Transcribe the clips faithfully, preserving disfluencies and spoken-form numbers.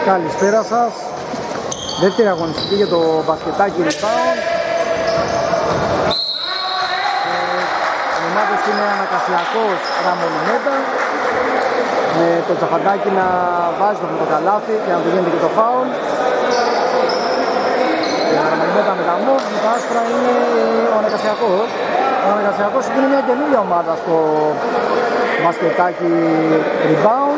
Καλησπέρα σας. Δεύτερη αγωνιστική για το μπασκετάκι rebound. Ο Μάτος είναι Ανακασιακός Ραμολιμέτα, με το Τσαφαντάκι να βάζει το πρωτοκαλάθι και να του γίνεται και το φάουλ. Η Ραμολιμέτα με τα μοβ, με τα άσπρα είναι ο Ανακασιακός. Ο Ανακασιακός είναι μια καινούργια ομάδα στο μπασκετάκι rebound.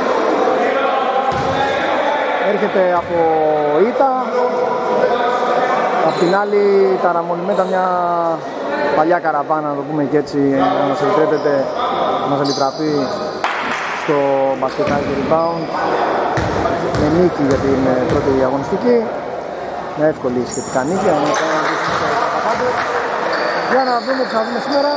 Έρχεται από ήττα. Απ' την άλλη τα Ραμολιμέτα μια παλιά καραβάνα, να το πούμε και έτσι, να μας επιτρέπετε, να μας επιτραπεί στο μπασκετάκι rebound με νίκη για την πρώτη αγωνιστική, με εύκολη σχετικά νίκη. Για να δούμε τι θα δούμε σήμερα.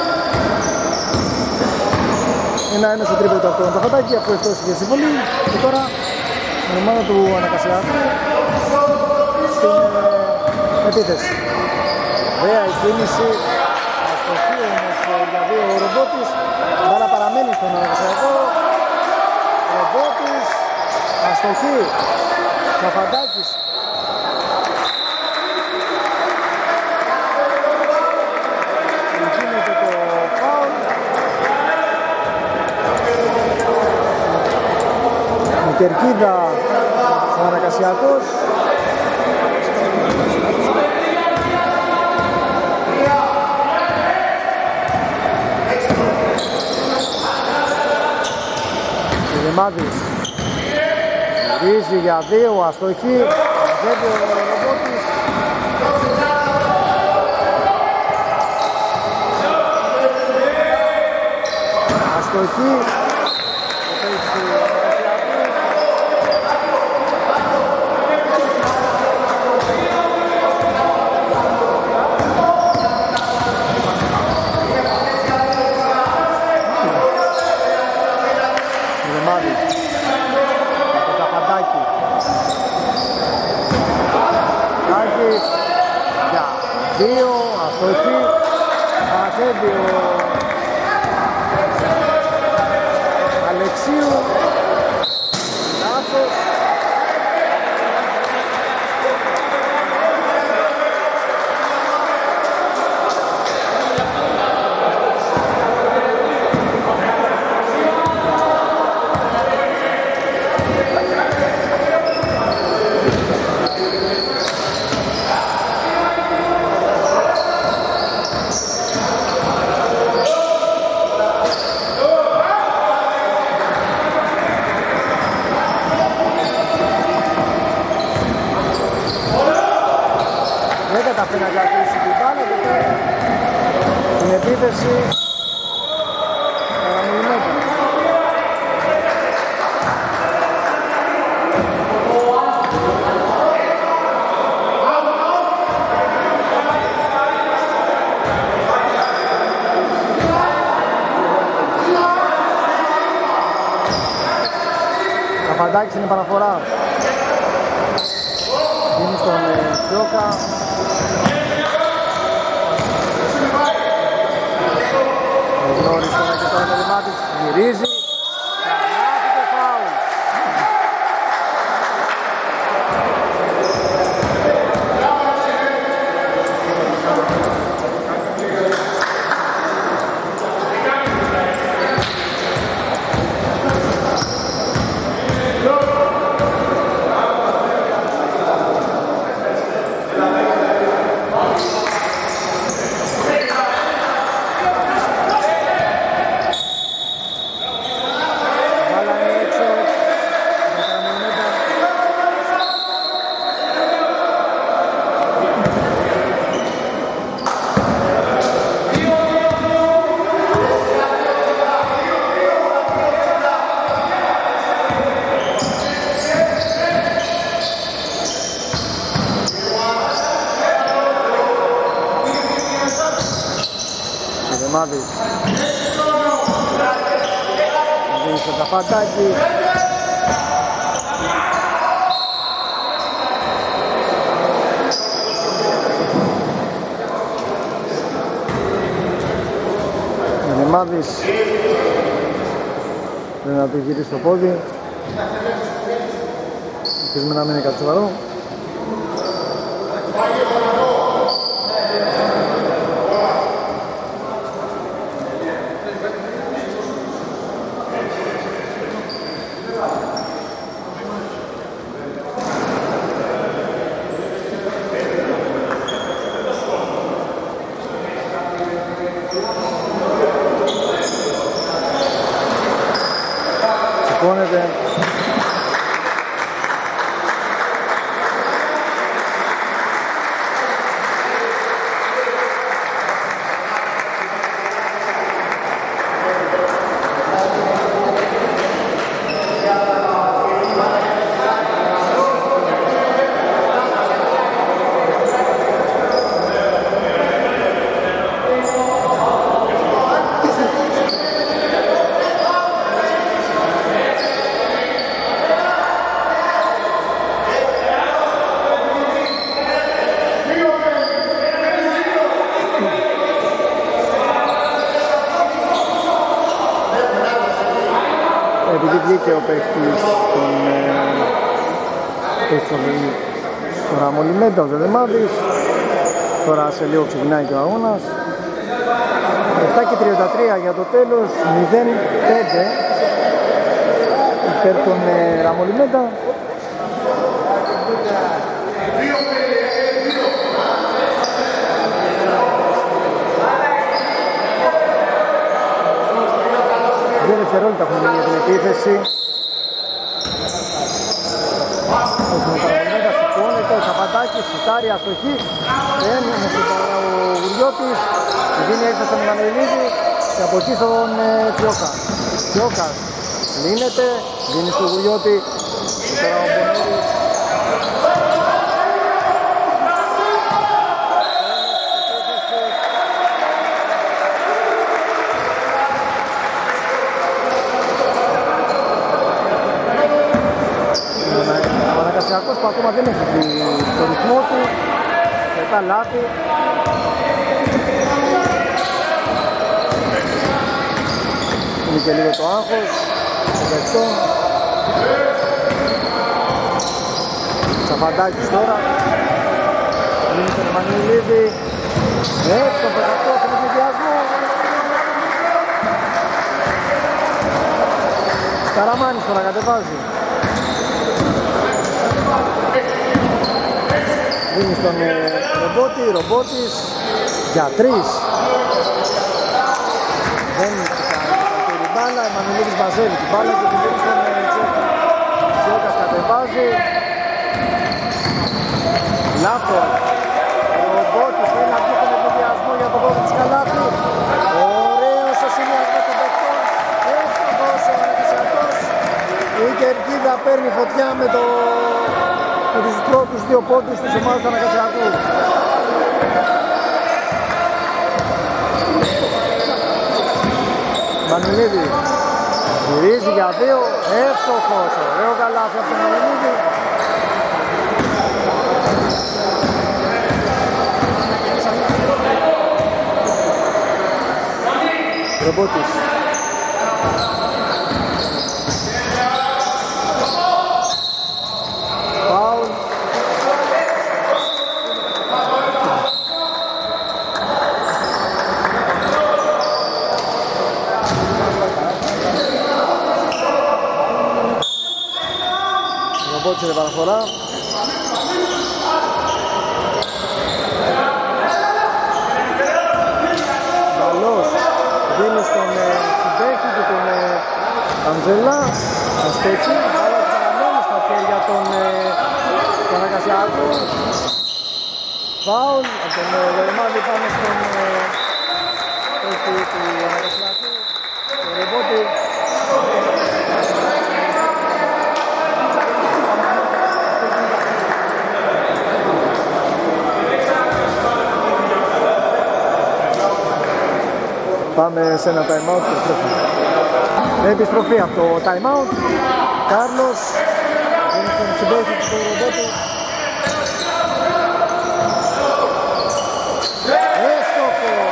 Ένα ένα στο τρίποντο από τον Τσαφαντάκι, αφού ευτός είχε συμβολή, και τώρα η ομάδα του Ανακασιακού στην ε, επίθεση. Ωραία η κίνηση, αστοχή όμως για δύο ο Ρομπότης, μπάλα παραμένει στον Ανακασιακό. Ρομπότης, αστοχή, Τσαφαντάκης. Γίνεται το φάουλ. Η κερκίδα ο Ανακασιακός. Δεμάδης γυρίζει για δύο, αστοχή, δεν ο Ρομπότης. Αστοχή, δύο, αστοχή, αναφέρει ο Αλεξίου, λάθος. Να κρατήσει την μπάλα και τώρα την επίθεση Ραμολιμέτα. Καφαντάκης είναι παραφορά. Δίνει στον Τσιόκα. Γνώρισε τώρα και τώρα με Λιμάτης, γυρίζει, καλάθι και φάουλ. Δίνει στο Τσαφαντάκι. Ο Νεμάδης πρέπει να του γυρίσει το πόδι. ελπίζουμε να μην είναι κάτι σοβαρό. Σηκώνεται. Επειδή βγήκε ο παίκτης των τον Ραμολιμέντα, ο Δεδεμάδης, τώρα σε λίγο ξεκινάει και ο αγώνας. επτά και τριάντα τρία για το τέλος, μηδέν πέντε υπέρ των Ραμολιμέντα. Δύο δευτερόλεπτα έχουν γίνει για την επίθεση. Έχουμε τα Ραμολιμέντα, σηκώνεται, ο Σαπαντάκης, σουτάρει, αστοχή. Δεν είναι ο Γουριώτης, δίνει έξω στον Μανουηλίδη και από εκεί στον Τσιόκα. Τσιόκας λύνεται, δίνει στον Γουριώτη και τώρα ο Μπονέρης. Που ακόμα δεν έχει το ρυθμό του, μετά λάθη. Είναι και λίγο το άγχος, το παιχτό. Τσαφαντάκης τώρα, είναι τον Μανιλίδη, έτσι τον πετακτό στον ενθουσιασμό. Καραμάνης τώρα κατεβάζει. Δίνει στον Ρομπότη, Ρομπότης για τρεις. Δεν κάνει την μπάλα, Εμμανουηλίδης μαζεύει την μπάλα και την δίνει στον Τσόκα. Τσόκας κατεβάζει. Λάθος. Ο Ρομπότης θέλει να βγει στον ενθουσιασμό για τον πρώτο της καλάθι. Ωραίος ο συνδυασμός των παιχτών. Εύστοχος ο ανακασιατός. Η Κερκίδα παίρνει φωτιά με το... με τους πρώτους δύο πόντους της ομάδας του Ανακασιακού. Μανουλίδη γυρίζει για δύο, εύστοχος, ωραίο καλάθι από τον Μανουλίδη. Ρομπότης. Ρομπότης είναι παραφορά. Καλός. Δίνει στον συμπαίχτη και τον Αντζελά. Αστέτσι. Αλλά παραμένει στα χέρια των Ανακασιάκου. Φάουλ από τον Δερμάδη πάνω στον παίχτη του Ανακασιάκου. Το Ρομπότη. Πάμε σε ένα time out και επιστροφή. Με επιστροφή από το time out. Κάρλος δίνει τον συμπαίχτη του Ρομπότη. Έστοχος.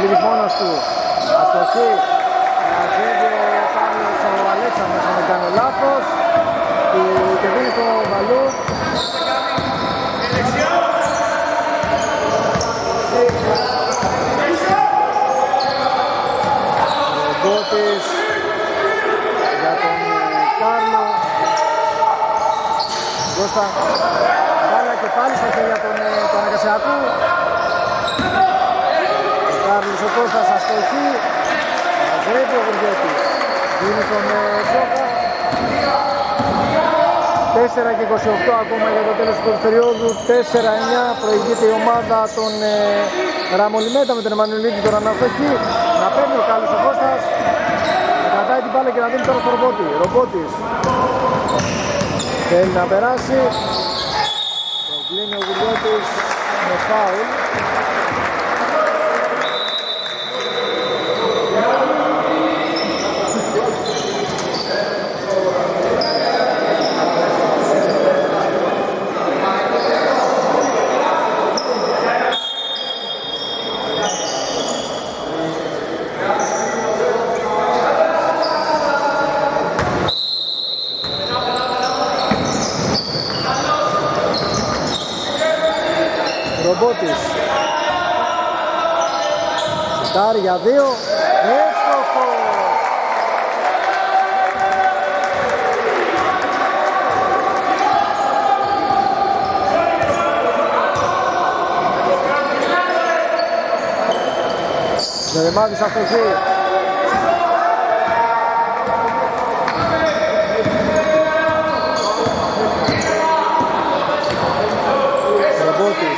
Ραμονίδης μόνος του. Αστοχή. Μαζεύει ο Κάρλος ο Αλέξανδρος, αν δεν κάνω λάθος. Και δίνει στο Βαλού. Ρομπότης για τον Κάρλο. Κώστα. Βάλα και πάλι στα χέρια των Παναγκασιακού. Ο Κάρλος ο Κώστας αστοχή. Μαζεύει ο Γουργέτης. Δίνει τον Τζόκα. τέσσερα και είκοσι οκτώ ακόμα για το τέλος του πρώτου περίοδου. τέσσερα εννιά προηγείται η ομάδα των ε, Ραμολιμέτα με τον Εμμανουηλίδη τώρα να αστοχή. Να παίρνει ο Κάλλος ο Κώστας. Να κρατάει την μπάλα και να δίνει τώρα στο Ρομπότη. Ρομπότης. Θέλει να περάσει. Το κλείνει ο Γουργέτης με φάουλ. Ρομπότης. Σουτάρει για δύο. Έστοχος. Ζερεμάδης αστοχή. Ρομπότης.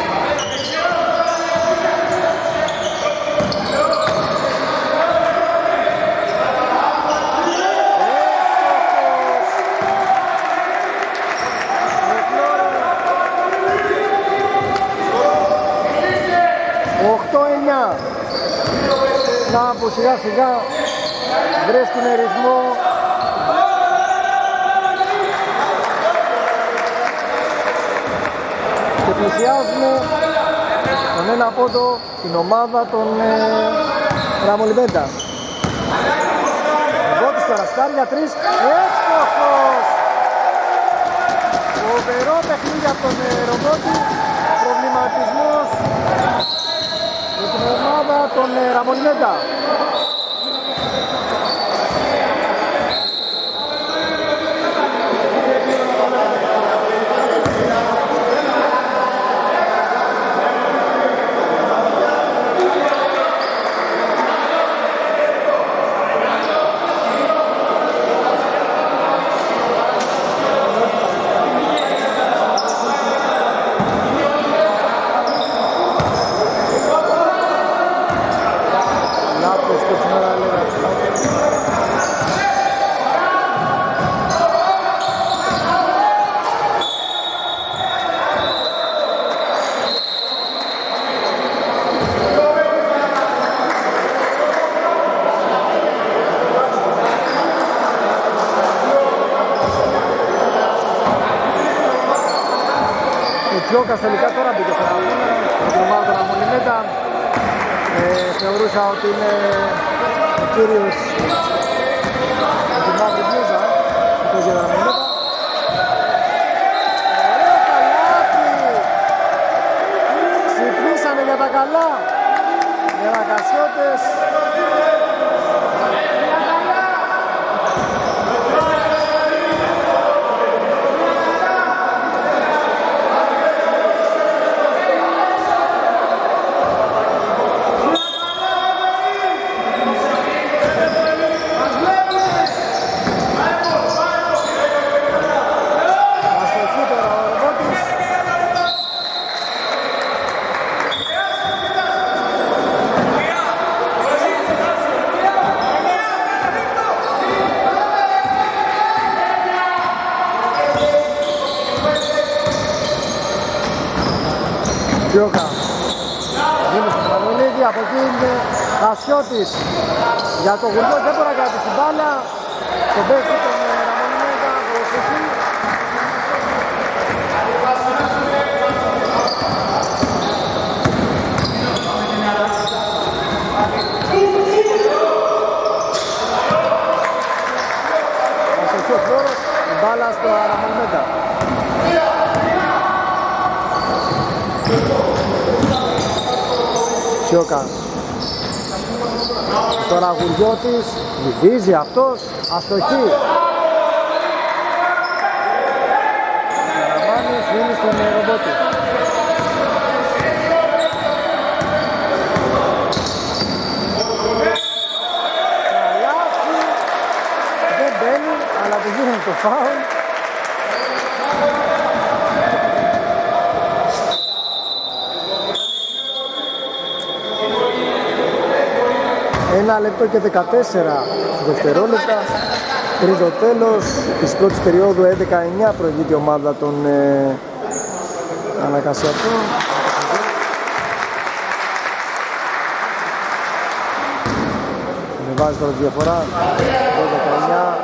Κάπου σιγά σιγά βρίσκουν ρυθμό. Και πλησιάζουν τον ένα πόντο την ομάδα των ε, Ραμολιμέντα. Ο Βότης τώρα σκάρει για τρεις. Έστοχος! Φοβερό παιχνίδι από τον ε, Ρομπότη. Προβληματισμός για την ομάδα των ε, Ραμολιμέντα. Τσιόκας τελικά τώρα μπήκε στον αγώνα με την ομάδα των Ραμολιμέντα. Ε, θεωρούσα ότι είναι ο κύριος με την μαύρη μπλούζα που παίζει για τα Ραμολιμέντα. Ωραίο καλάθι! Ξυπνήσανε για τα καλά οι Ρακασιώτες. Τσιόκα δίνει στον Μανουλίδη, από εκεί είναι Χασιώτης για το Γουλιό, δεν μπορεί να κρατήσει την μπάλα. Τον παίζει τον Ραμονιμέντα, προσοχή. Σιώκας. Τώρα Γουριώτης, βυθίζει αυτός, αστοχή. Καραμάνης δίνει στον Ρομπότη. Καλάθι, δεν μπαίνει, αλλά του γίνεται το φάουλ. Ένα λεπτό και δεκατέσσερα δευτερόλεπτα πριν το τέλος της πρώτης περίοδου. Έντεκα εννιά προηγείται η ομάδα των ε, Ανακασιατών. Με βάζει τώρα τη διαφορά. έντεκα εννιά.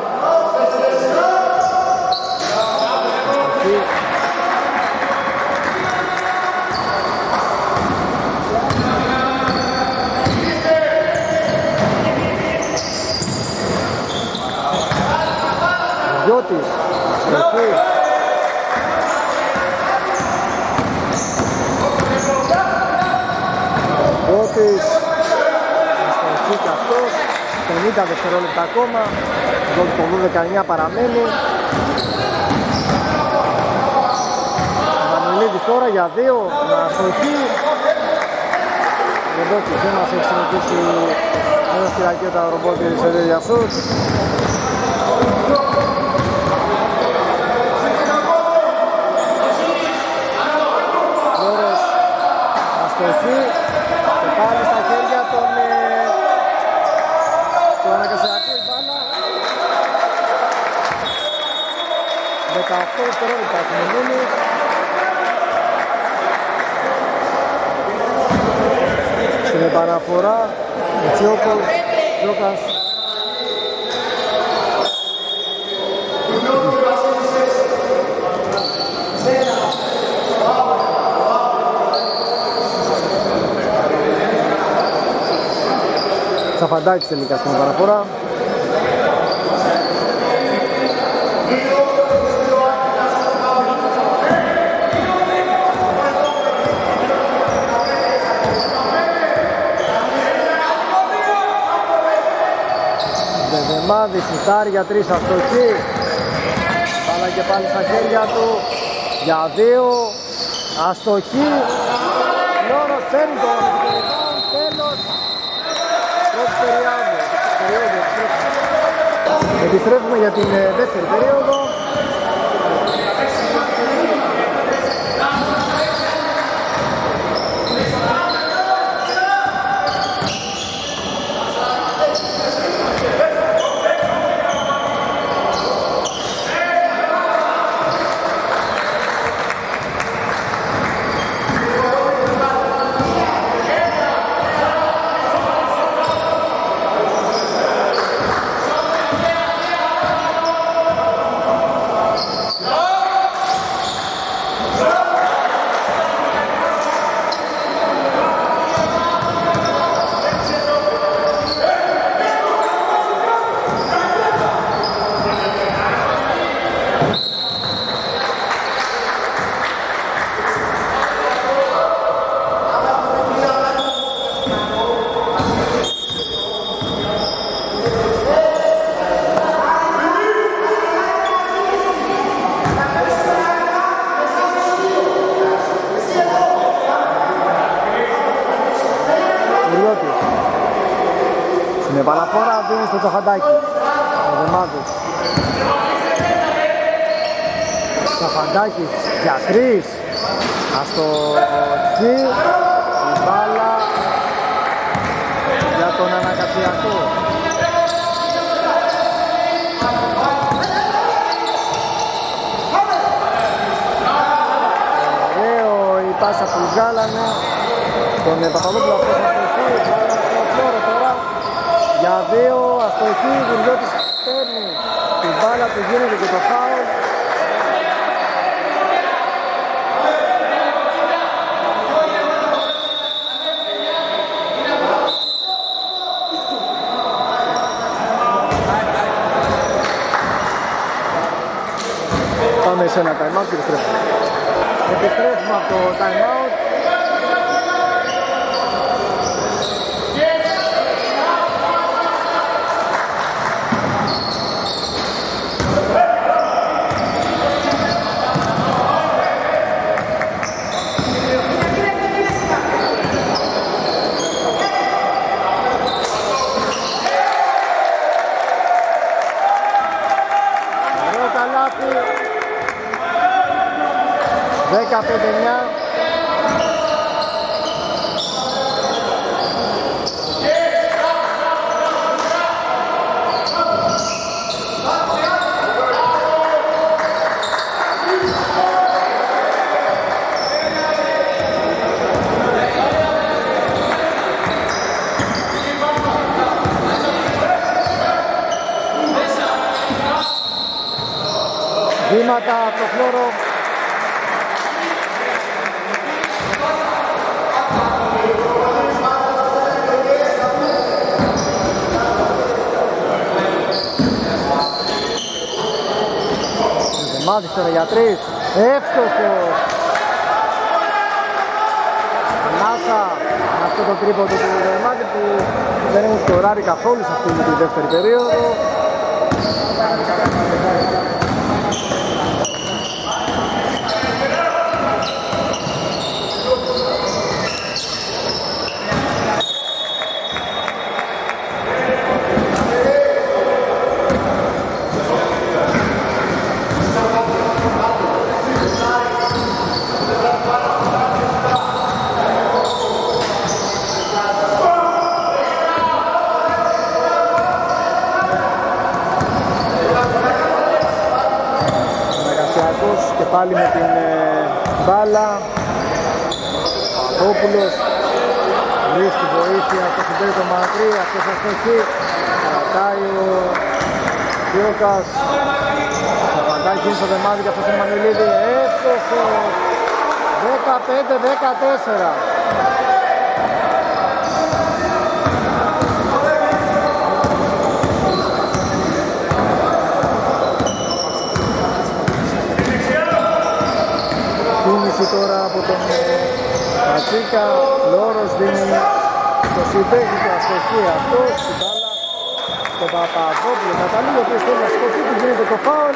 Γιώτης, εκεί. Γιώτης, αστοχή και αυτός, πενήντα δευτερόλεπτα ακόμα, το δώδεκα εννιά παραμένει. Βανιλίδης τώρα για δύο, αστοχή. Ρομπότης δεν μας έχει συνεχίσει εδώ στη ρακέτα ο Ρομπότης σε τέτοια σουτ. Αστοχή και πάλι στα χέρια των ε, του Ανακασιακού η μπάλα. δεκαοκτώ δευτερόλεπτα έχουμε μείνει. Στην επαναφορά ο Τσιόκος, Τσιόκας. Σαφαντάκης τελικά στην επαναφορά. Δεδεμάδη σουτάρει για τρεις, αστοχή. Πάλα και πάλι στα χέρια του για δύο, αστοχή. Λόρος παίρνει το τέλος. Πρώτη περίοδο. Επιστρέφουμε για την δεύτερη περίοδο. Στην επαναφορά δίνει στο Τσαφαντάκι. Ο Δεμάδος. Τσαφαντάκης για τρεις. Αστοχή. Η μπάλα για τον Ανακασιακό. Ωραίο η πάσα που βγάλανε. Τον Παπαδόπουλο αυτός αστοχή. Για δύο, αστοχή, Γουριώτης παίρνει την μπάλα, του γίνεται και το φάουλ. Πάμε σε ένα time out και επιστρέφουμε. Επιστρέφουμε από το time out. δεκαπέντε εννιά. Βήματα από το χλώρο. Δεμάδης τώρα για τρεις. Εύστοχος. Ανάσα με αυτό το τρίποντο του Δεμάδη που δεν έχουν σκοράρει καθόλου σε αυτή τη δεύτερη περίοδο. Πάλι με την ε, μπάλα. Παπαδόπουλος βρίσκει βοήθεια στο συμπέρι το μακρύ, αυτός αστοχή. Κρατάει ο Γιώκας. Θα παντάει γίνει στο Δεμάδι και αυτός είναι Μανουλίδη. Εύστοχος. δεκαπέντε δεκατέσσερα. Τώρα από τον Ματσίκα, Λόρος δίνει το συμπέκι του αστοχή αυτός, την μπάλα στον Παπαδόπουλο Ναταλή, ο οποίος θέλει να σκοτεί, του γίνεται το φάουλ.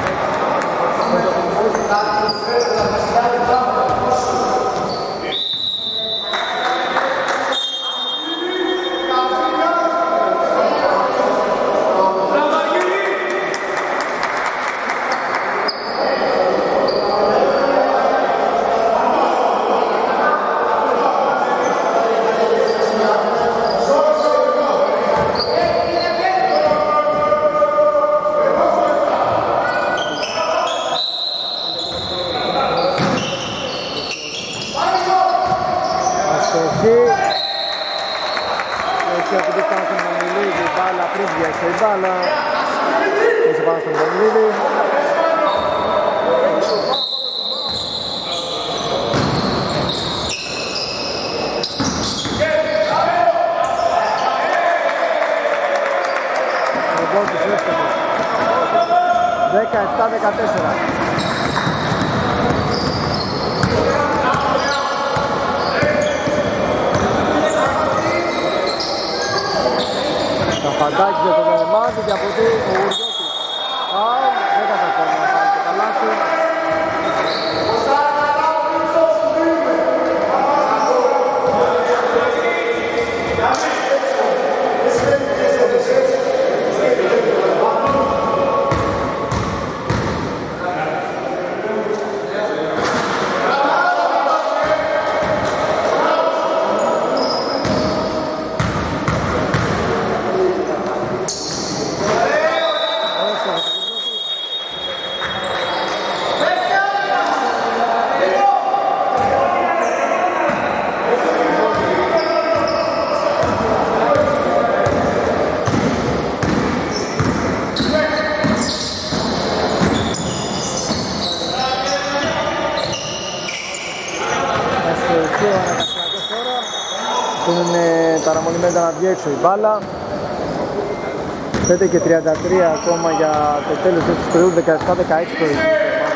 δεκαεπτά δεκατέσσερα. Καφαντάκης για το Δεμάδι και από τι ο Γουργιώτης. Άου, δεν καταφέρει να πάρει το καλάθι. Παραμονημένα να βγει έξω η μπάλα. πέντε και τριάντα τρία ακόμα για το τέλος της περίοδου, δεκαεπτά δεκαέξι το ίδιο.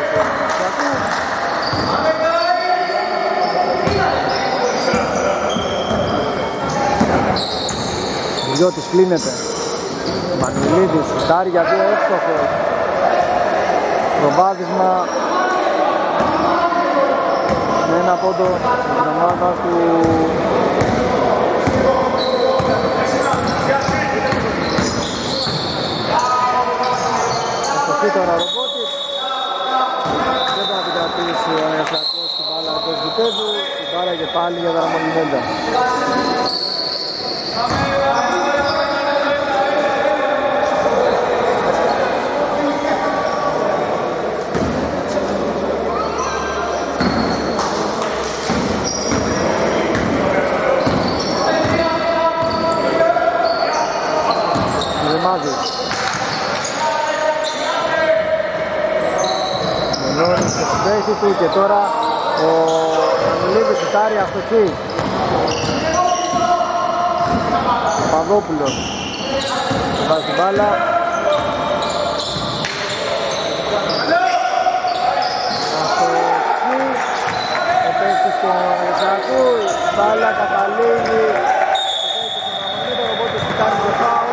Γουργιώτης κλείνεται. Μανουλίδης, σουτάρει για δύο, εύστοχος. Προβάδισμα με ένα πόντο στην ομάδα του τώρα ο Ρομπότης. Δεν θα την κρατήσει ο Εφρακός πάλι για τα Ραμολινέντα. Μενώνει στο συμπέχτη του και τώρα ο Μανουλίδης σουτάρει αστοχή. Παπαδόπουλος βάζει την μπάλα. Αστοχή. Ο παίκτης του Αναγεσσάκου. Μπάλα καταλήγει. Ο παίκτης του Μαμονίδων, οπότε σουτάρει το φάουλ.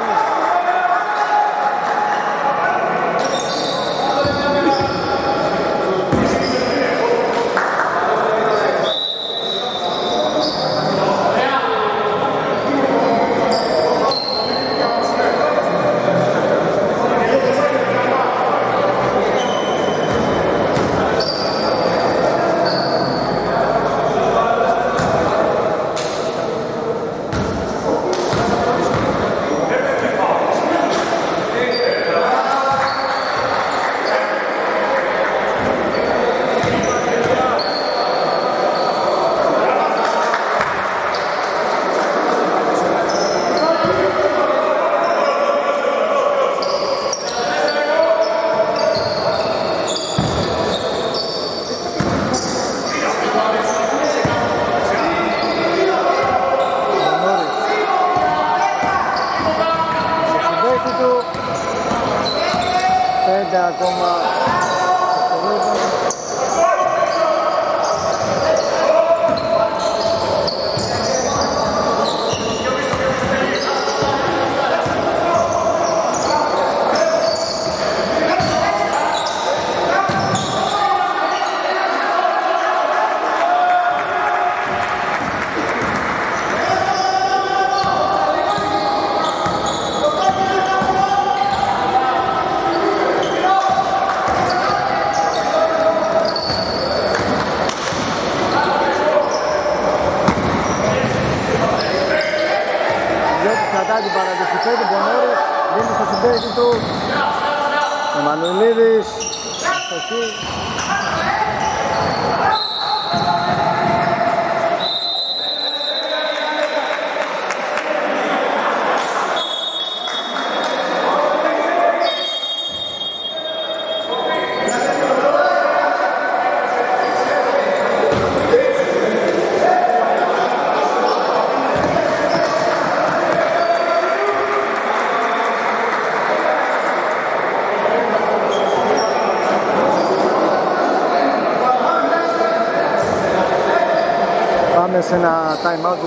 Ακόμα την παραδοσιακή του Μπονόρης, δίνει στο συμπέκτη του ο Μανουλίδης, αστοχή. Σε ένα time out.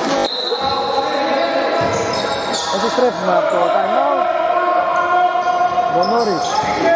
Επιστρέφουμε από το time out. Μπονόρης.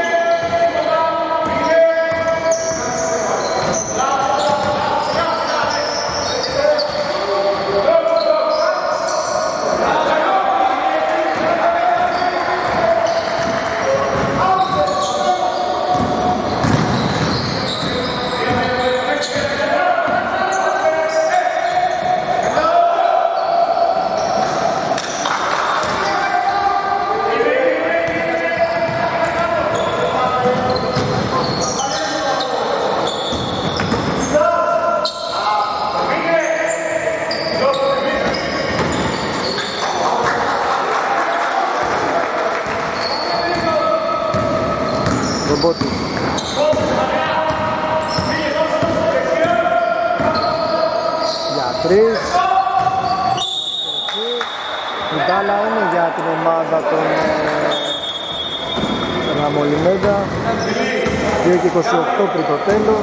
Ρομπότης. Για τρεις. Η μπάλα είναι για την ομάδα των Ραμολινέντα. δύο και είκοσι οκτώ πριν το τέλος.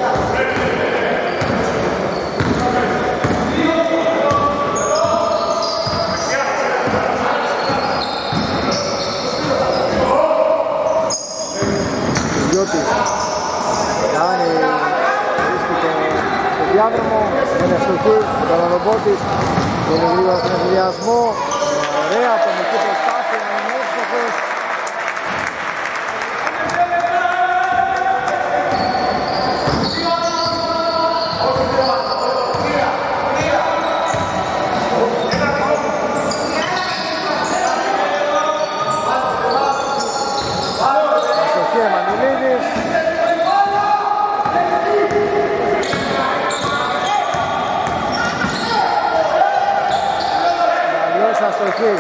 Κάνει, βρίσκει το, το διάδρομο, είναι αστοχή, τον Ρομπότης, τον γρήγορα στον εφηδιασμό, ωραία ατομική προσπάθεια, είναι εύστοχος. αστοχή.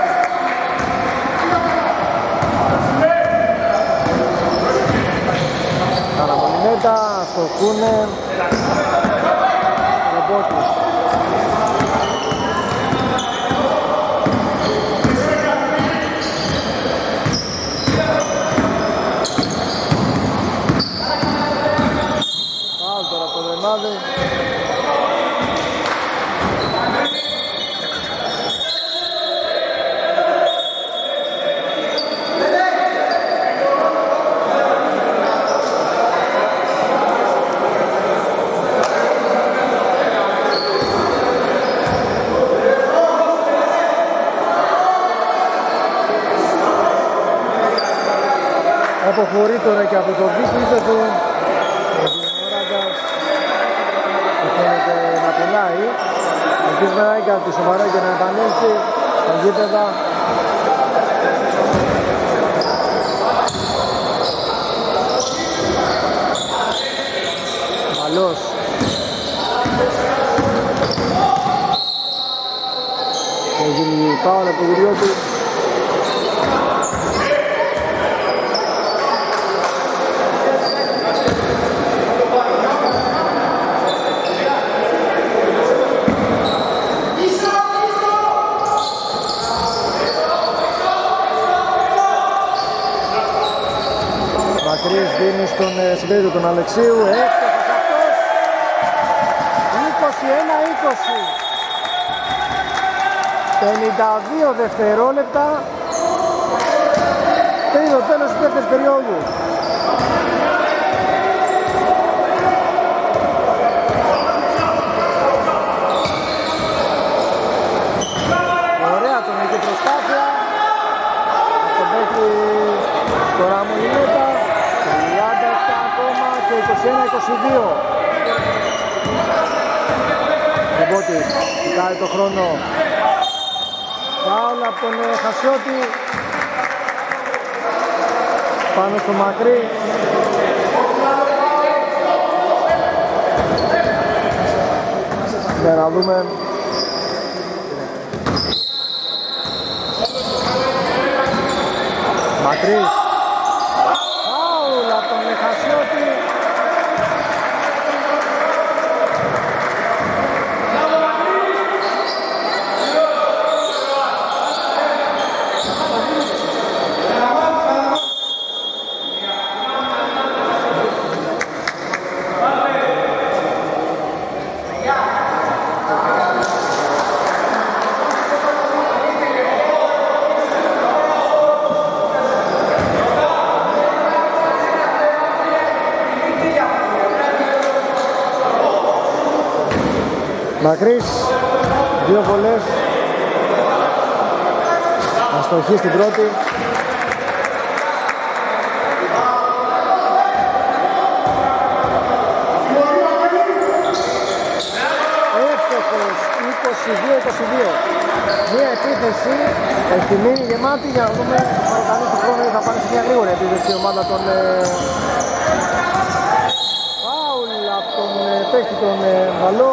Καραμολινέτα, αστοχούνε. Ρομπότης. Πάω τώρα από το Δεμάδι. Αποχωρεί τώρα και από το δίκτυο του Ράγκας που φαίνεται να πουλάει. Ελπίζουμε να έκανε τη σοβαρά και να επανέλθει στα γήπεδα. Μαλός. Έγινε φάουλ από το γυριό του. Μακρύς δίνει στον συμπέδιο τον Αλεξίου, έκτοχος αυτός, είκοσι ένα είκοσι, πενήντα δύο δευτερόλεπτα πριν το τέλος της δεύτερης περίοδου. Ωραία τον εκεί προσπάθεια από τον παίκτη τώρα Μολυνέτα. τριάντα επτά ακόμα και είκοσι ένα είκοσι δύο. Ρομπότης, κοιτάει το χρόνο. Φάουλ από τον Χασιώτη. Πάνω στο Μακρύ. Για να δούμε. Μακρύς. Από τον Χασιώτη. Μακρύς, δύο βολές, αστοχή στην πρώτη. Εύστοχος, είκοσι δύο είκοσι δύο. Μία επίθεση έχει μείνει γεμάτη για να δούμε αν κανείς του χρόνου θα πάνε σε μια γρήγορη επίθεση η ομάδα των φάουλ από τον παίκτη τον Βαλό.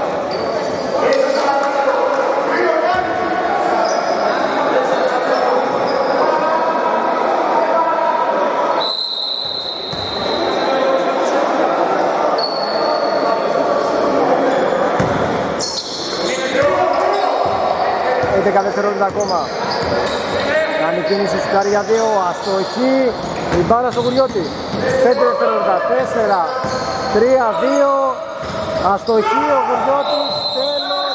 δέκα δευτερόλεπτα ακόμα. Κάνει κίνηση σουτάρει για δύο, αστοχή, η μπάλα στο Γουριώτη. πέντε δευτερόλεπτα, τέσσερα, τρία, δύο, αστοχή ο Γουριώτης, τέλος.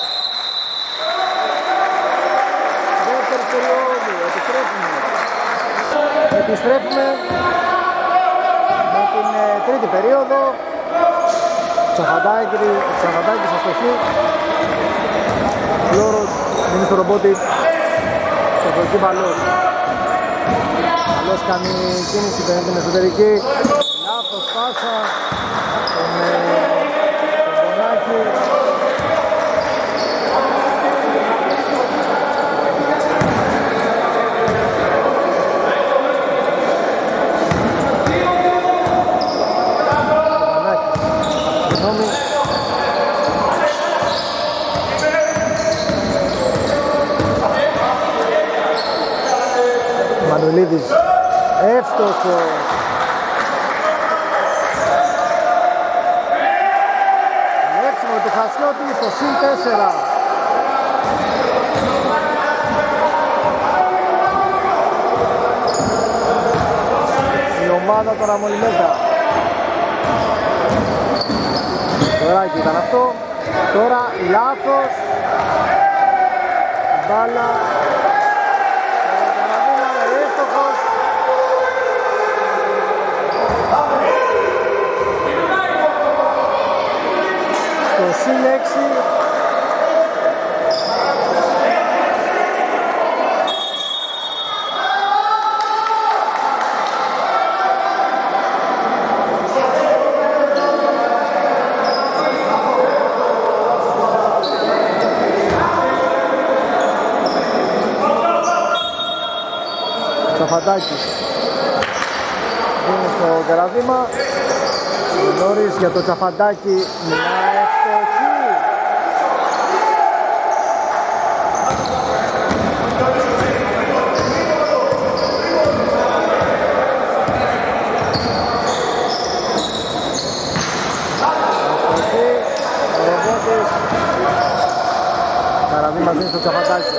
Δεύτερη περίοδου, επιστρέφουμε. Επιστρέφουμε με την ε, τρίτη περίοδο. Τσαφαντάκης αστοχή. Φλόρος είναι στο Ρομπότη. Στο δοκί Βαλός. Βαλός κάνει κίνηση με την εσωτερική. Λάθος πάσα. Τον Μπονάκη. Συγγνώμη. Μανουλίδης εύστοχος. Λέψιμο του Χασιώτη στο συν τέσσερα. Η ομάδα των Ραμολιμέτα. Δωράκι ήταν αυτό. Τώρα λάθος. Μπάλα. Στο συν έξι. Τσαφαντάκης δίνει στο Καραδίμα. Νόρις για το Τσαφαντάκη να ευστοχεί. Ευστοχή, ο Ρομπότης. Καραδίμας δίνει στο Τσαφαντάκη.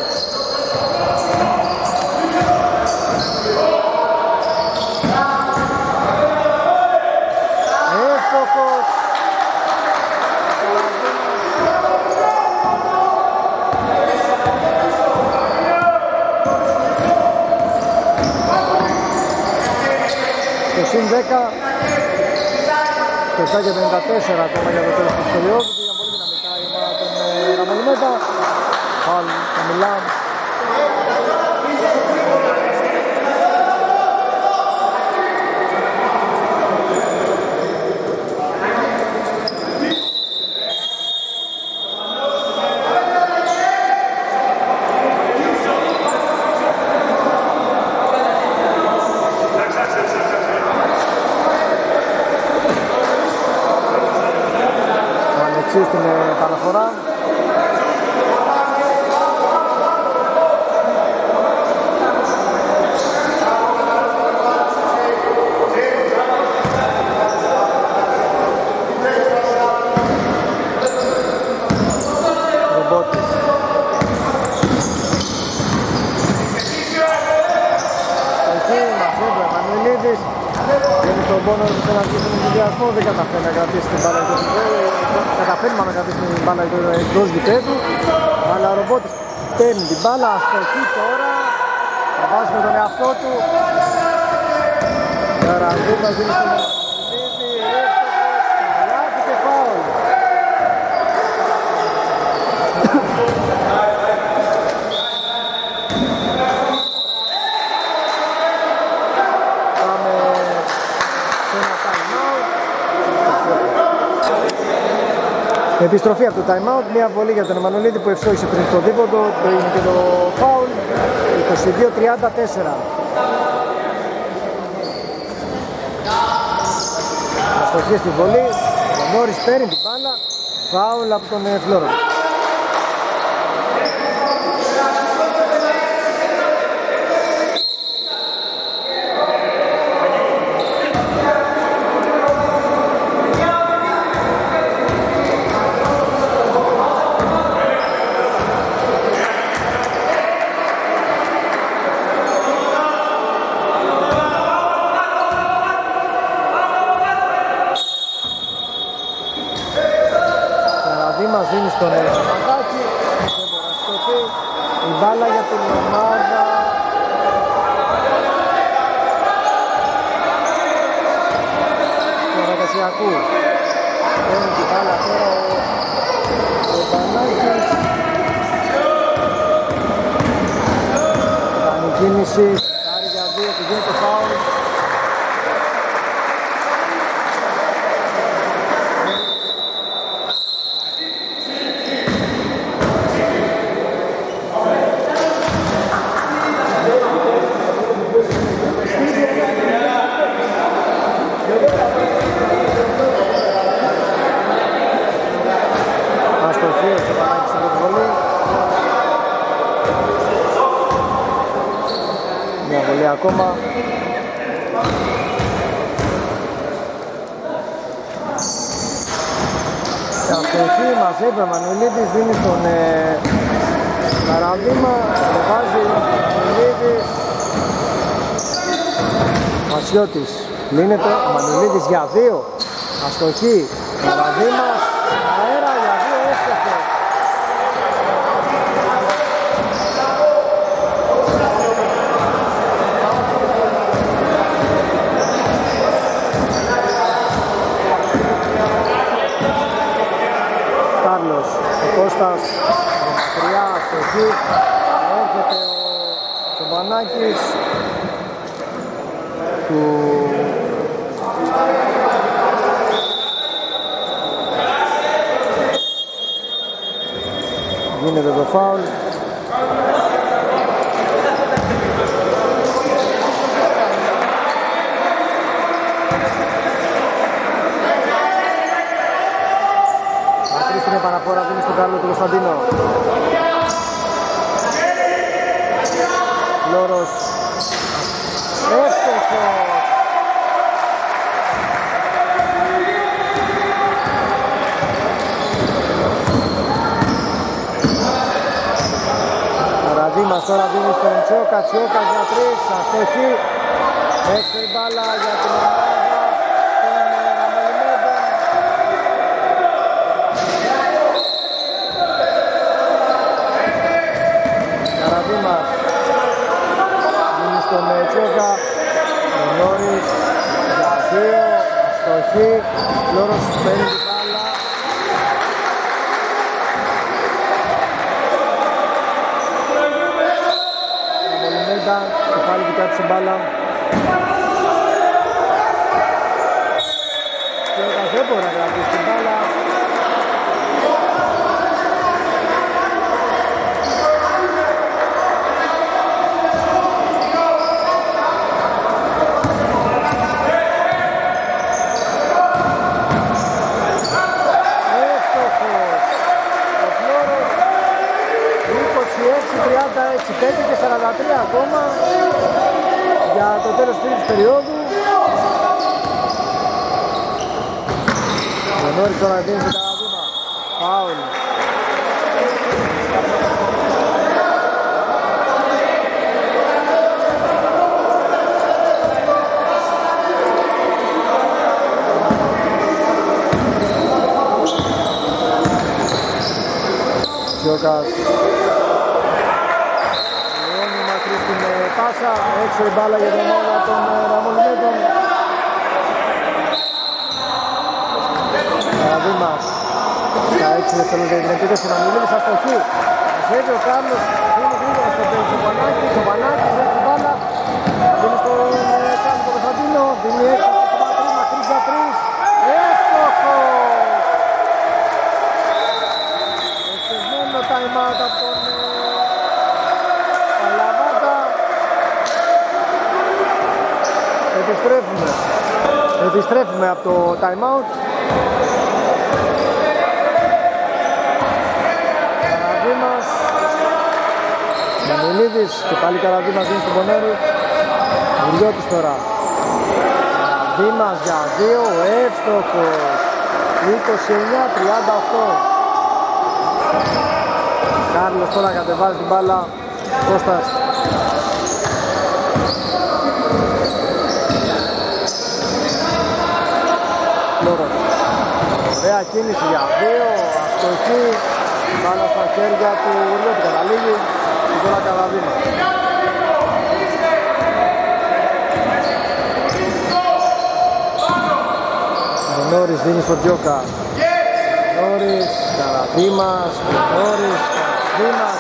Συν δέκα, το επτά και πενήντα τέσσερα ακόμα για το τέλος της περίοδου. Πήγαν πολύ δυναμικά η ομάδα των Ραμολιμέτα. Πάλι χαμηλά. Στην παραφορά. Ρομπότης. Εκεί Μαθήντο Εμμανουηλίδης είναι στον πόνο του να αρχίσει τον ενδιασμό, δεν καταφέρει να κρατήσει την μπάλα του. Καταφέρει να κρατήσει την μπάλα εκτός γηπέδου, αλλά ο Ρομπότης παίρνει την μπάλα, αστοχή τώρα, θα βάζει με τον εαυτό του. Καραδίμας δίνει στον Μανουλίδη, εύστοχος, καλάθι και φάουλ. Επιστροφή από το time out, μια βολή για τον Εμμανουηλίδη που ευσόχησε πριν στο δίποντο, το είναι και το φάουλ, είκοσι δύο τριάντα τέσσερα. Αστοχή στη βολή, ο Νόρις παίρνει την μπάλα, φάουλ από τον Φλόρο. Δίνει στον Τσαφαντάκη, δεν μπορεί να σκοτεί, η μπάλα για την ομάδα του Ραγασιακού. Παίρνει την μπάλα τώρα ο Πανάκης, κάνει κίνηση, κάνει για δύο, του γίνει το φάουλ. τρία ακόμα. Και αυτοχή μας είπε, Μανουλίδης δίνει στον ε, Καραβήμα, κατεβάζει Μανουλίδης, Μασιώτης, λύνεται, Μανουλίδης για δύο, αστοχή, Καραβήμας, αέρα για δύο, έστοχο. Κάρλος, ο Κώστας, μακριά, αστοχή, έρχεται ο Κομπανάκης του γίνεται το φάουλ. Μακρύς την επαναφορά, δίνει στον Κάρλο του Κωνσταντίνο. Λόρος, εύστοχος. Καραδίμας τώρα δίνει στον Τσιόκα, Τσιόκα για τρεις, αστοχή, έξω η μπάλα για την ομάδα των Ραμαλιμέντων. Καραδίμας δίνει στον Τσιόκα, ο Νόρης για δύο, αστοχή, Λόρος παίρνει την μπάλα. Και πάλι κοιτάξει την μπάλα και ο Καζέπο να κρατήσει την μπάλα. Εύστοχος ο Φλόρος, είκοσι έξι τριάντα έξι, πέντε και σαράντα τρία ακόμα για το τέλος της τρίτης περίοδου. Ο Νόρης τώρα δίνει στο Καραδίμα, φάουλ. Τσιόκας λιώνει μακρύ στην πάσα, έξω η μπάλα για την ομάδα των Ραμαλιμέντων. Καραδίμας στα έξι δευτερόλεπτα για την επίθεση, Μανουλίδης αστοχή, μαζεύει ο Κάρλος, δίνει γρήγορα στο τέλος ο Πανάκης, ο Πανάκης έχει την μπάλα, δίνει στον Κάρλο τον Κωνσταντίνο, δίνει έξω στο Πατρί, μακρύς για τρεις, εύστοχος! Εξεσμένο time out από τον Παλαβάτα. Επιστρέφουμε. Επιστρέφουμε από το time out. Καραδίμας, Μανουλίδης και πάλι Καραδίμας δίνει στον Πονέρη. Βουλιώτης τώρα. Καραδίμας για δύο, εύστοχος. είκοσι εννιά τριάντα οκτώ. Κάρλος τώρα κατεβάζει την μπάλα. Κώστας. Λόρος. Ωραία κίνηση για δύο. Αστοχή. Μπάλα στα χέρια του Βουλιώτη. Καταλήγει. Και τώρα Καραδίμα. Ο Νόρης δίνει στον Τζόκα. Νόρης, Καραδίμας, Νόρης, Καραδίμας.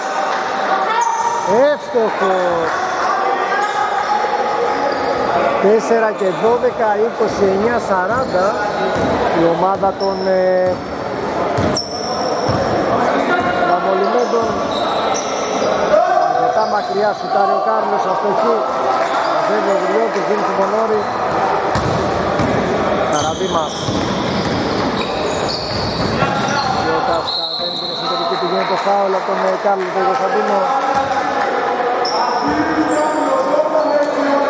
Εύστοχος. τέσσερα και δώδεκα, είκοσι εννιά σαράντα η ομάδα των ε, Ραμαλιμέντων. Αρκετά μακριά σουτάρει ο Κάρλος, αστοχή. Μαζεύει ο Βουλιώτης, δίνει στον Πονόρη. Καραδίμας. Γιώτας κάνει την εσωτερική του, γίνεται το φάουλ από τον Κάρλο τον Κωνσταντίνο.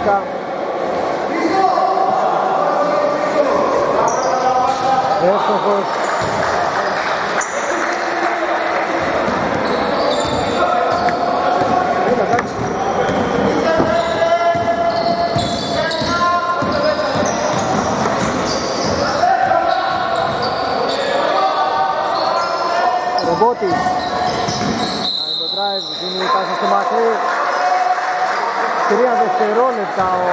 Κατσίκα. Εύστοχος. Ρομπότης. Κάνει το drive, δίνει πάσα στο μακρύ. Τρία δευτερόλεπτα ο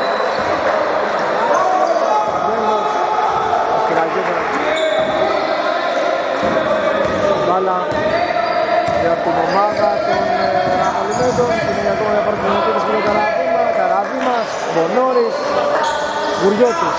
Βέλος. Στη ρακέτα. Μπάλα και από την ομάδα των Ραμολιμέντων. Είναι για ακόμα μια πρώτη μηνωτή με τον Καραδίμα. Καραδίμας, Μπονόρης, Γουριώτης.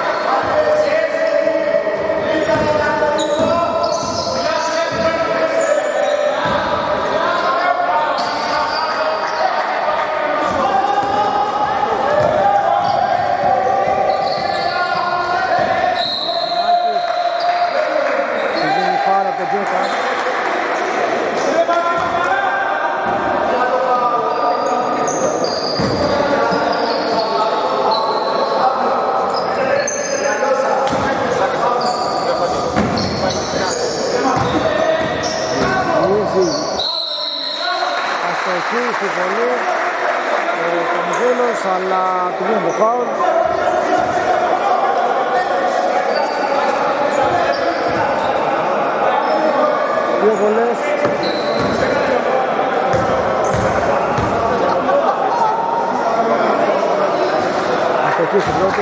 Στη βολή ο Καμιζέλος, αλλά του βγαίνει το φάουλ. Δύο βολές. Αστοχή στην πρώτη.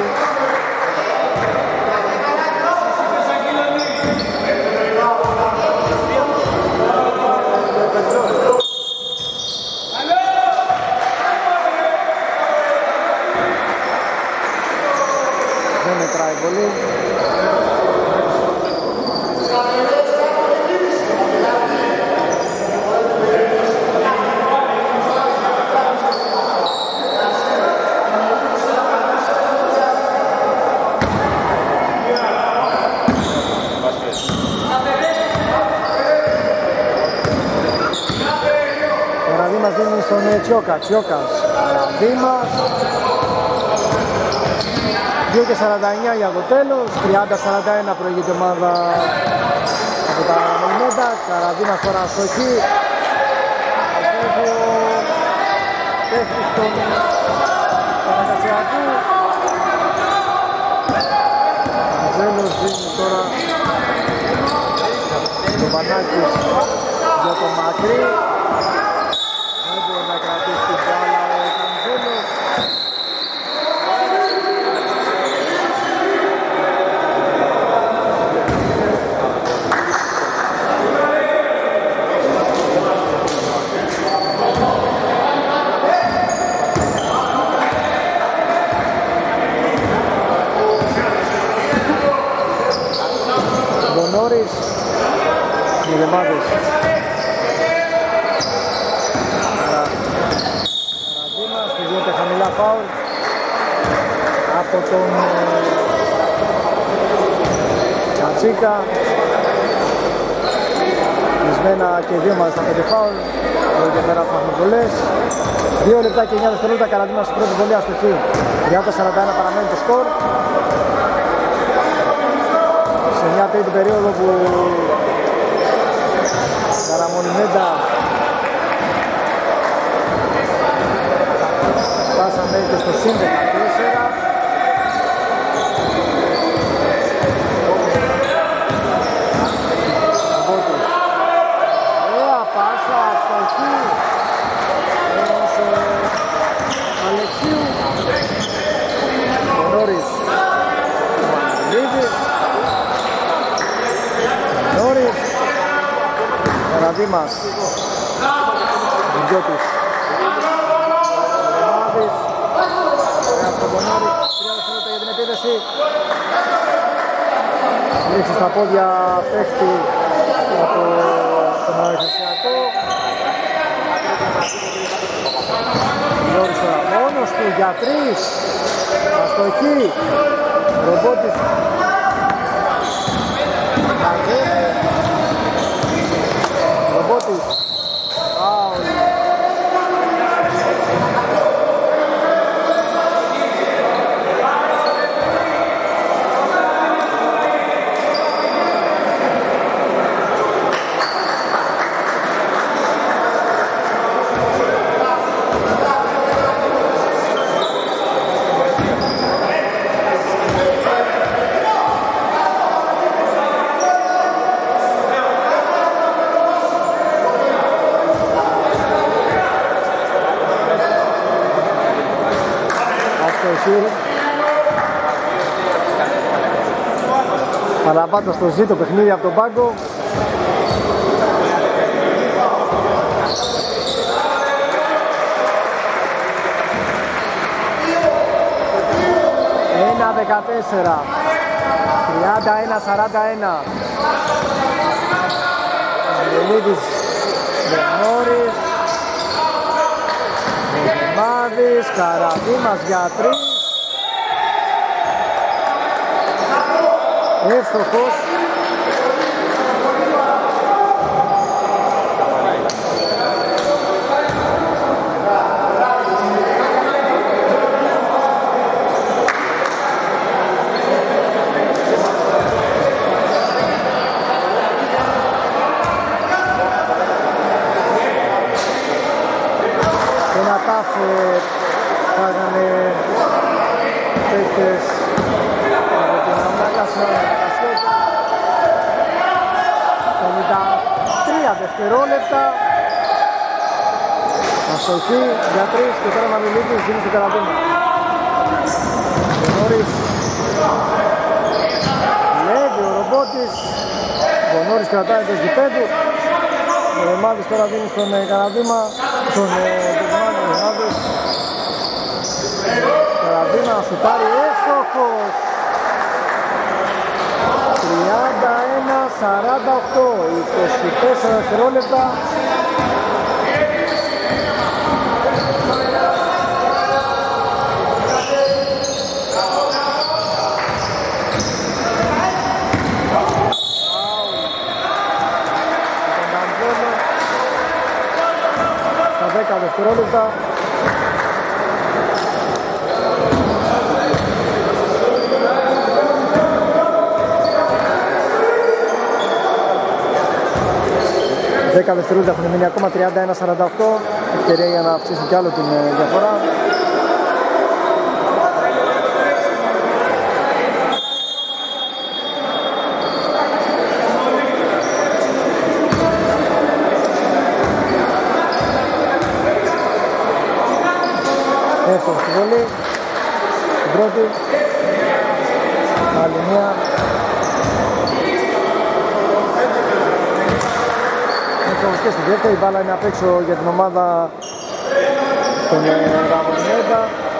Δεν μετράει πολύ. Τώρα Δήμας δίνει στον Τσιόκα. Τσιόκας. Δήμας. δύο και σαράντα εννιά για το τέλος, τριάντα σαράντα ένα προηγείται η ομάδα από τα Ραμολιμέντα. Καραδίνας τώρα αστοχή. Αστέχω τέχνης των Παναγασιακού. Ζέλος δίνει τώρα το Πανάκης για το μακρύ. Δεν μπορεί να κρατήσει την μπάλα ο Καμιζέλος. Μπονόρης, Μιλεμάδης. Καραδίμας, του γίνεται χαμηλά φάουλ από τον Κατσίκα. Κλεισμένα και δύο μάλιστα πέντε φάουλ. Εδώ και πέρα θα έχουμε πολλές. δύο λεπτά και εννιά δευτερόλεπτα. Καραδίμας στην πρώτη βολή αστοχή. τριάντα σαράντα ένα παραμένει το σκορ. Σε μια τρίτη περίοδο που τα Ραμολιμέντα φτάσαμε και στο συν δεκατέσσερα. Ωραία πάσα, αστοχή ως Αλεξίου. Μενόρης, Μανδρίδης. Νόρις, Καραδίμας, Γιώτης, Λεμάδης, ωραία στον Πονόρη, τρία δευτερόλεπτα για την επίθεση. Ρίξει στα πόδια παίχτη από τον Αριστασιακό. Νόρις τώρα μόνος του για τρεις, αστοχή, Ρομπότης. Ρομπότης. Φάουλ. Αστοχή. Παραπάτω στο ζει το παιχνίδι από τον πάγκο. ένα δεκατέσσερα, τριάντα ένα σαράντα ένα. Αγγελίδης, Μπενόρης, Μάδης, Καραδίμας για τρεις. Εύστοχος. Ένα τάφ θα έκανε παίκτες από την Αμνάκασμα πενήντα τρία δευτερόλεπτα. Αστοχή για τρεις και τώρα Μανουλίδης δίνει στο Καραδίμα. Μπονόρης λέγει ο Ρομπότης. Μπονόρης κρατάει το γηπέδου. Ο Ρεμάδης τώρα δίνει στον Καραδίμα, στον Ρεμάδης. Καραδίμα σουτάρει εύστοχος. τριάντα ένα σαράντα οκτώ, είκοσι τέσσερα δευτερόλεπτα. Στα δέκα δευτερόλεπτα. δέκα δευτερόλεπτα έχουν μείνει ακόμα, τριάντα ένα σαράντα οκτώ. Ευκαιρία για να αυξήσουν κι άλλο την διαφορά. Εύστοχη στη βολή. Την πρώτη. Άλλη μία. Και στη δεύτερη, η μπάλα είναι απ' έξω για την ομάδα των Ραμονέτα.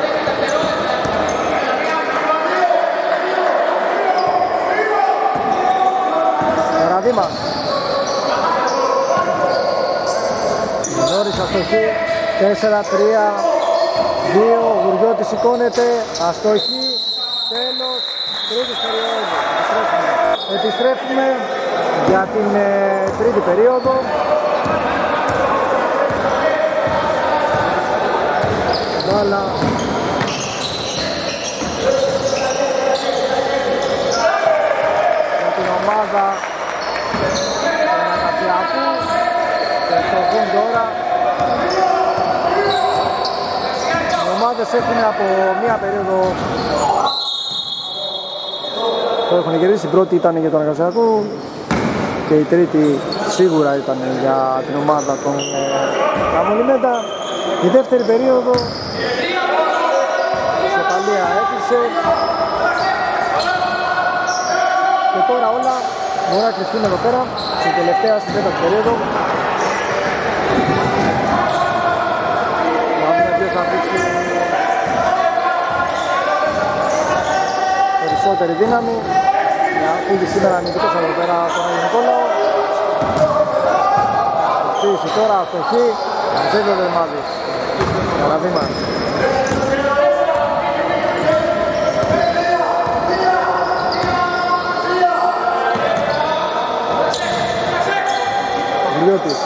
Καραδίμα. Νόρης αστοχή, τέσσερα τρία δύο, Γουριώτης σηκώνεται, αστοχή, τέλος, τρίτης περίοδου. Επιστρέφουμε. Επιστρέφουμε για την ε, τρίτη περίοδο. Μπάλα. Για την ομάδα των Ανακαθιακού. Και στοχούν τώρα. Οι ομάδες έχουν από μία περίοδο που έχουν κερδίσει. Η πρώτη ήταν για τον Ανακαθιακού και η τρίτη σίγουρα ήταν για την ομάδα των Ραμονέτα. Η δεύτερη περίοδο σε παλία έκλεισε και τώρα όλα μπορεί να κλειστούν εδώ πέρα στην τελευταία, στην τέταρτη περίοδο. Να δούμε ποιος θα δείξει περισσότερη δύναμη. Να φύγει σήμερα νικητός εδώ πέρα από τον Νικόλαο. Στήριξη τώρα, αστοχή, Αντζέλιο Δερμάδης. Καραδίμας. Γουλιώτης.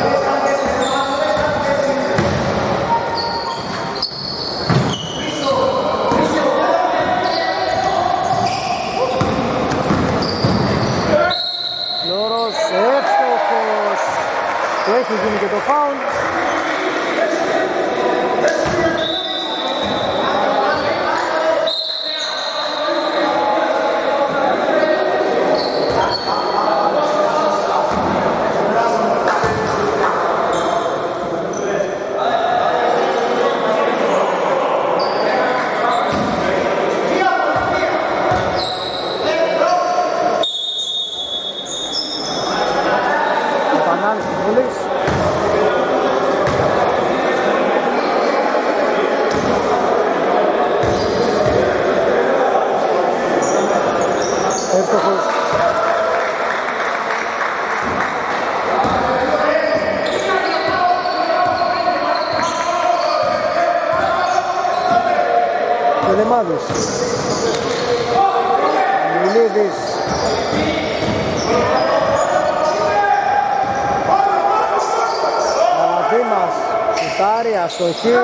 Φλόρος, εύστοχος. Και έχει γίνει και το φάουλ. και Δεμάδης. Μιλίδης. Καραδίμας, σουτάρει, αστοχή.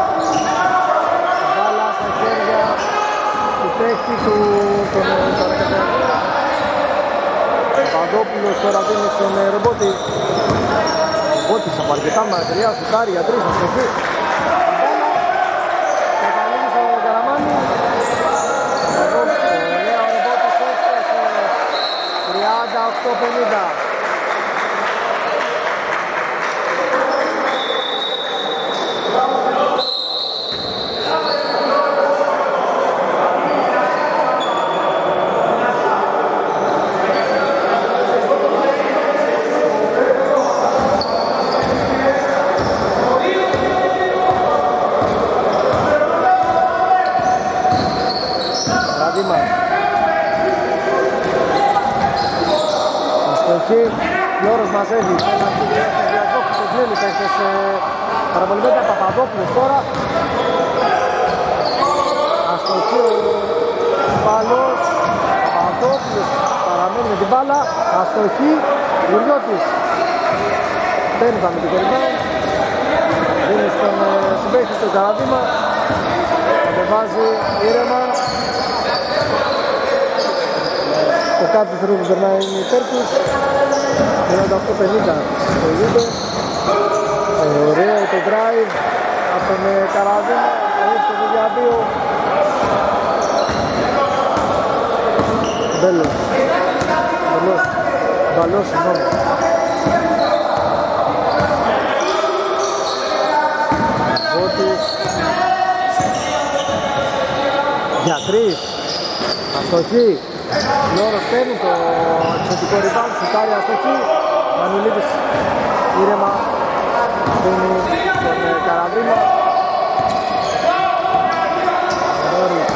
Μπάλα στα χέρια του παίκτη του τον Καρακατζάκη. Παπαδόπουλος τώρα δίνει στον Ρομπότη. Ρομπότης από αρκετά μακριά, σουτάρει για τρεις, αστοχή. οκτώ πενήντα. Λόρος μαζεύει, παραβολημένα Παπαδόπουλος τώρα. Αστοχή ο Πάλος, Παπαδόπουλος παραμένει με την μπάλα, αστοχή, Γουριώτης. Παίρνει με την κορυφά, δίνει στον συμπαίχτη στον Καραδίμα, κατεβάζει ήρεμα. Το κάτω του που περνάει είναι υπέρ τους. τριάντα οκτώ πενήντα στο γήπεδο. Ωραίο το drive από τον Καραδίμα. Έτσι το για δύο. Μπέλος. Μπελός. Μπαλός, συγγνώμη. Βότης. Για τρεις. Αστοχή. Λόρος παίρνει το εξωτικό rebound, σουτάρει αστοχή. Μανουλίδης ήρεμα δίνει τον Καραδίμα. Λόρης.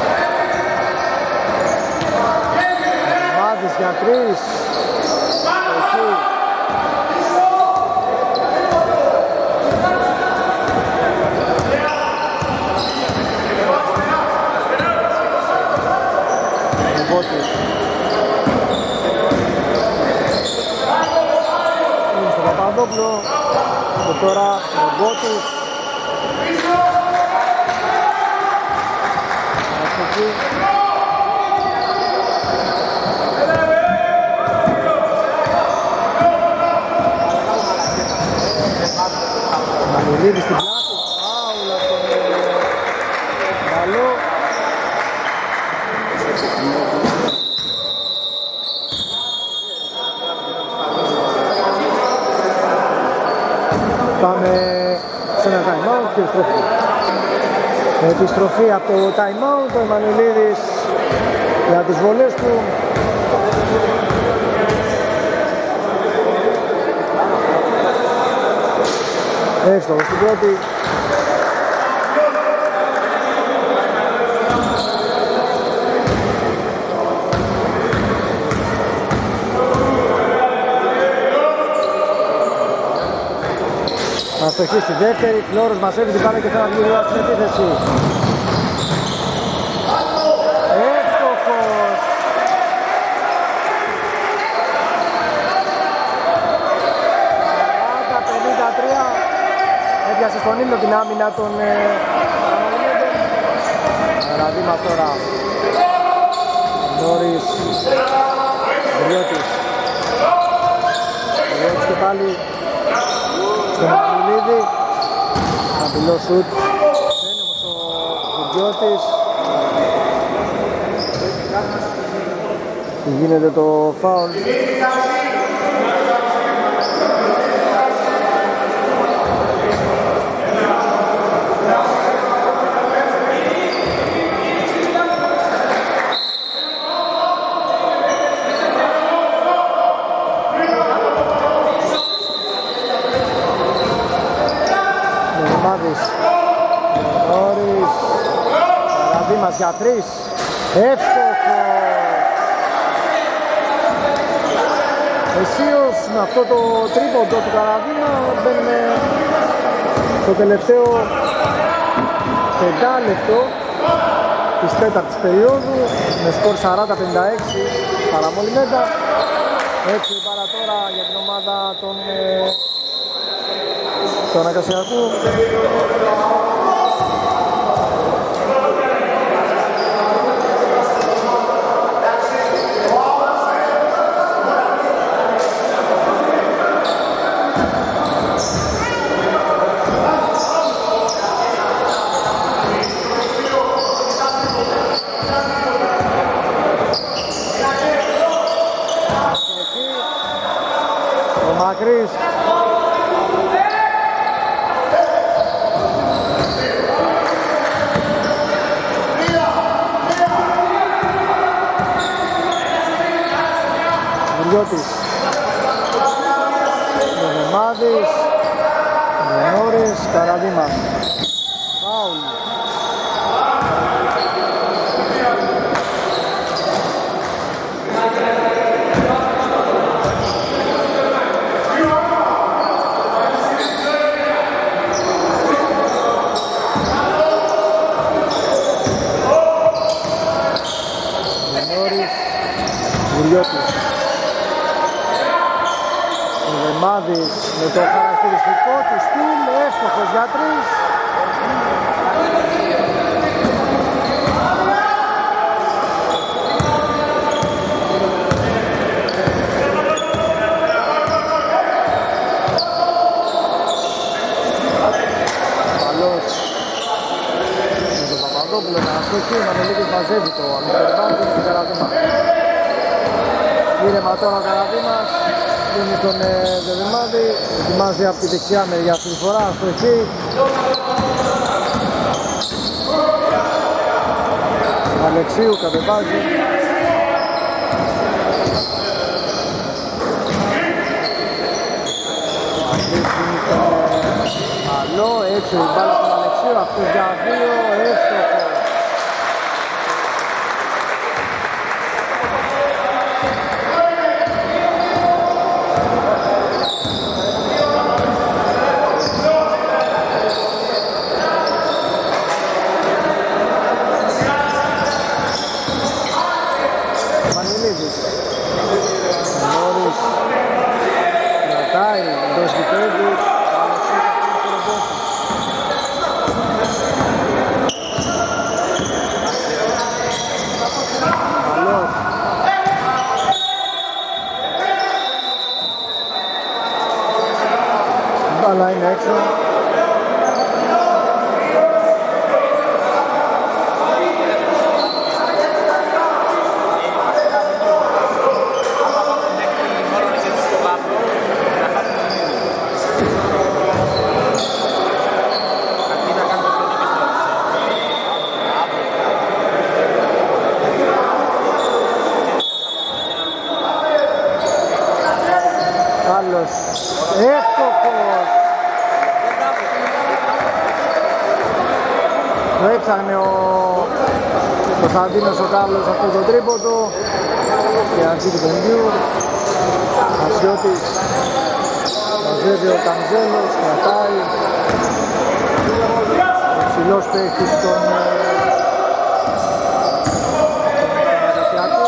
Μάδης για τρεις. Αστοχή. Βότης. Είναι στο Παπαδόπουλο. Και τώρα ο Βότης. Αστοχή. Μανουλίδης στην πλάτη. Φάουλα στον Βαλό. Πάμε σε ένα time out και επιστροφή. Επιστροφή από το time out, ο Εμμανουηλίδης για τις βολές του. Εύστοχος στην πρώτη. Αστοχή στη δεύτερη, Φλόρος μαζεύει την μπάλα και θέλει να βγει στην επίθεση. Εύστοχος! σαράντα πενήντα τρία. Έπιασε στον ύμνο την άμυνα των Αμαλίδων. Καραδίμας τώρα. Νόρις. Γριώτης. Γριώτης και πάλι. Στον Μανουλίδη, χαμηλό σουτ, παίρνει όμως ο Γουριώτης. Γίνεται το φάουλ. Νόρις, Καραδίμας για τρεις, εύστοχο. Εσίως με αυτό το τρίποντο του Καραδίμα μπαίνουμε στο τελευταίο πεντάλεπτο της τέταρτης περίοδου με σκορ σαράντα πενήντα έξι Παραμολυμέντα. Έτσι η μπάλα τώρα για την ομάδα των, ε, του Ανακασιακού. Μακρύς. Βουριώτης. Μεδεμάδης. Μενόρης. Καραδίμας. Φάουλ. Βουριώτης. Ο Δεμάδης με το χαρακτηριστικό του στυλ, έστοχος για τρεις. Παλός με τον Παπαδόπουλο να αστοχεί, να με λίγες μαζεύει το αμυτερβάντη στην Καραδίμα. Ήρεμα τώρα ο Καραδίμας, δίνει τον Δεδεμάδη, ετοιμάζει από τη δεξιά μεριά αυτή τη φορά, αστοχή. Αλεξίου κατεβάζει. Αφήσει τον Αλό, έξω η μπάλα στον Αλεξίου, αυτός για δύο, έστοχο. μπάλα είναι έξω. Το έψαχνε ο Κωνσταντίνος ο Κάρλος αυτό το τρίποντο και αρχή του παιχνιδιού. Ασιώτης μαζεύει ο Καμζέλος, κρατάει ο ψηλός παίκτης των Ανακασιακού.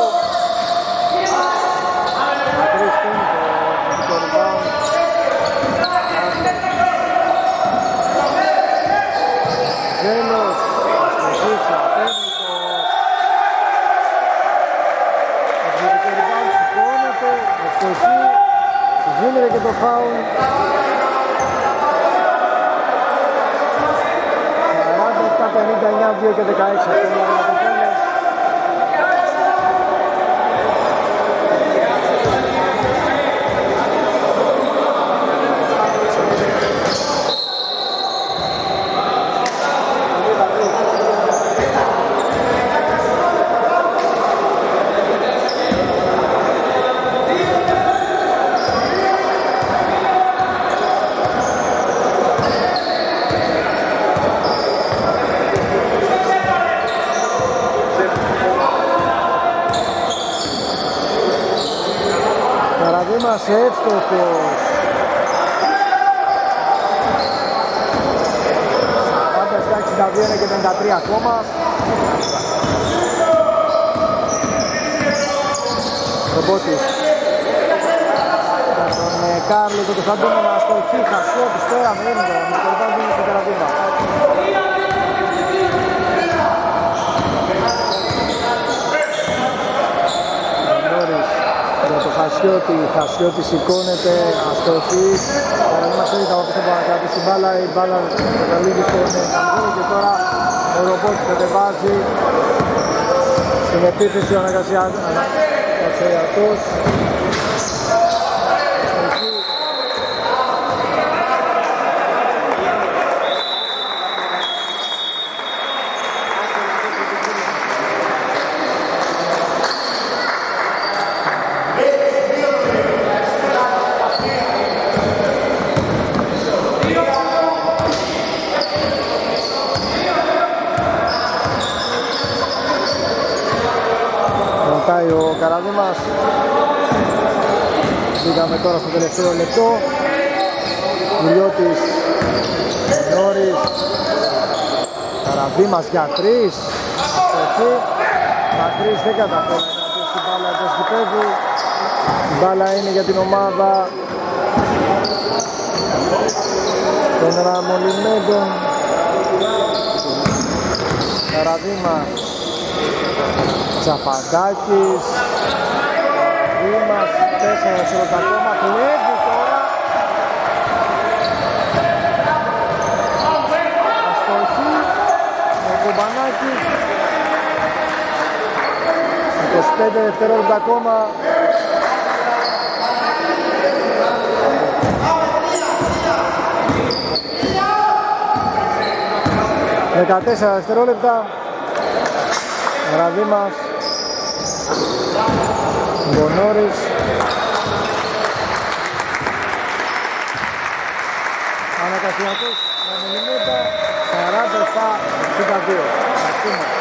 Μακρύς παίρνει το rebound. Γέλος, αστοχήσα, παίρνει το εξαιρετικό rebound, σηκώνεται, αστοχή, γίνεται και το φάουλ. σαράντα επτά πενήντα εννιά, δύο και δεκαέξι ακόμα για το τέλος. Καραδίμας εύστοχος. σαράντα επτά εξήντα δύο είναι και πενήντα τρία ακόμα. Ρομπότης για τον Κάρλο και τον Φαντίνο να αστοχεί, Χασιώτης τώρα με ήρθο, με το Φαντίνο στο Καραβίμα. Νόρις για τον Χασιώτη, Χασιώτη σηκώνεται, αστοχή. Καραβίμα θέλει τα όπιστα που να κρατήσει η μπάλα, η μπάλα καταλήγει στον Καμπούλο και τώρα ο Ρομπότης κατεβάζει στην επίθεση ο Αναγκασιακός. Ο Καραδίμας. Μπήκαμε τώρα στο τελευταίο λεπτό. Κουλιώτης, Νόρις, Καραδίμας για τρεις. Αστοχή. Μακρύς δεν καταφέρει να πει στην μπάλα του γηπέδου. Η μπάλα είναι για την ομάδα των Ραμολιμέντων. Καραδίμας, Τσαπαντάκης, Δήμας, τέσσερα δευτερόλεπτα ακόμα, κλέβει τώρα. Αστοχή, με Κομπανάκη. είκοσι πέντε δευτερόλεπτα ακόμα. δεκατέσσερα δευτερόλεπτα. Ραδίμας, Μπονόρης, Ανακασιακός, Μανιλιμέτα, σαράντα επτά εξήντα δύο.